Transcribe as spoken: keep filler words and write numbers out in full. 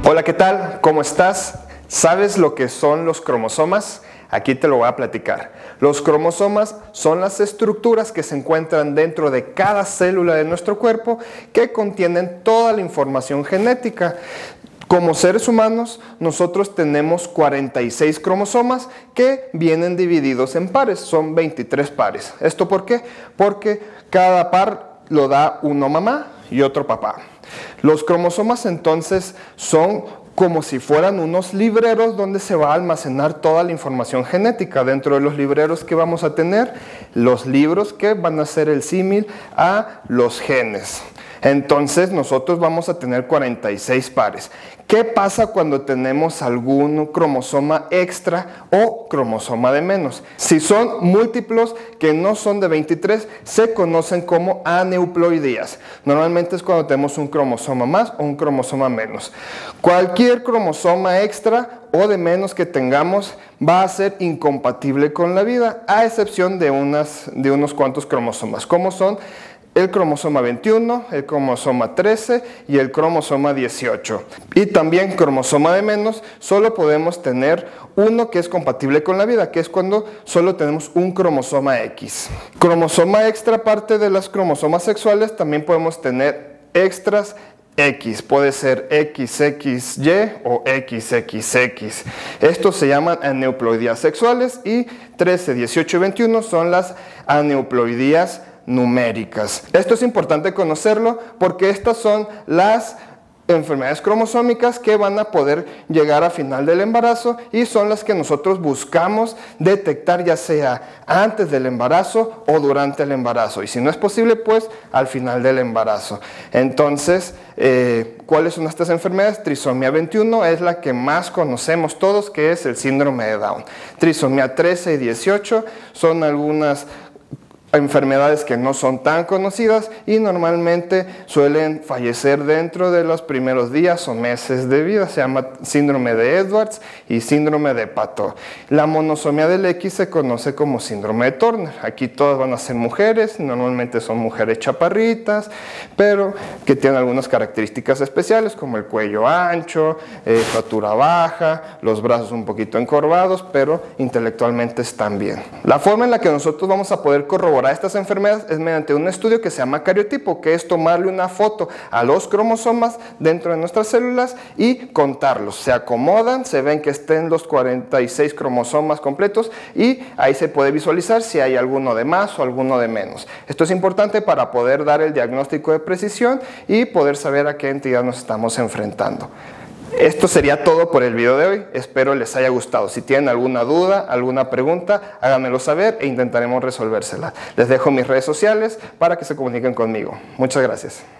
Hola, ¿qué tal? ¿Cómo estás? ¿Sabes lo que son los cromosomas? Aquí te lo voy a platicar. Los cromosomas son las estructuras que se encuentran dentro de cada célula de nuestro cuerpo que contienen toda la información genética. Como seres humanos, nosotros tenemos cuarenta y seis cromosomas que vienen divididos en pares, son veintitrés pares. ¿Esto por qué? Porque cada par lo da uno mamá y otro papá. Los cromosomas entonces son como si fueran unos libreros donde se va a almacenar toda la información genética. Dentro de los libreros que vamos a tener, los libros que van a ser el símil a los genes. Entonces nosotros vamos a tener cuarenta y seis pares. ¿Qué pasa cuando tenemos algún cromosoma extra o cromosoma de menos? Si son múltiplos que no son de veintitrés, se conocen como aneuploidías. Normalmente es cuando tenemos un cromosoma más o un cromosoma menos. Cualquier cromosoma extra o de menos que tengamos va a ser incompatible con la vida, a excepción de, unas, de unos cuantos cromosomas, como son el cromosoma veintiuno, el cromosoma trece y el cromosoma dieciocho. Y también cromosoma de menos, solo podemos tener uno que es compatible con la vida, que es cuando solo tenemos un cromosoma X. Cromosoma extra, aparte de las cromosomas sexuales, también podemos tener extras X, puede ser equis equis y o equis equis equis. Estos se llaman aneuploidías sexuales y trece, dieciocho y veintiuno son las aneuploidías numéricas. Esto es importante conocerlo porque estas son las enfermedades cromosómicas que van a poder llegar a final del embarazo y son las que nosotros buscamos detectar, ya sea antes del embarazo o durante el embarazo, y si no es posible, pues al final del embarazo. Entonces, eh, ¿cuáles son estas enfermedades? Trisomía veintiuno es la que más conocemos todos, que es el síndrome de Down. Trisomía trece y dieciocho son algunas enfermedades que no son tan conocidas y normalmente suelen fallecer dentro de los primeros días o meses de vida. Se llama síndrome de Edwards y síndrome de Pato. La monosomía del X se conoce como síndrome de Turner. Aquí todas van a ser mujeres, normalmente son mujeres chaparritas, pero que tienen algunas características especiales como el cuello ancho, eh, estatura baja, los brazos un poquito encorvados, pero intelectualmente están bien. La forma en la que nosotros vamos a poder corroborar a estas enfermedades es mediante un estudio que se llama cariotipo, que es tomarle una foto a los cromosomas dentro de nuestras células y contarlos. Se acomodan, se ven que estén los cuarenta y seis cromosomas completos y ahí se puede visualizar si hay alguno de más o alguno de menos. Esto es importante para poder dar el diagnóstico de precisión y poder saber a qué entidad nos estamos enfrentando. Esto sería todo por el video de hoy, espero les haya gustado. Si tienen alguna duda, alguna pregunta, háganmelo saber e intentaremos resolvérsela. Les dejo mis redes sociales para que se comuniquen conmigo. Muchas gracias.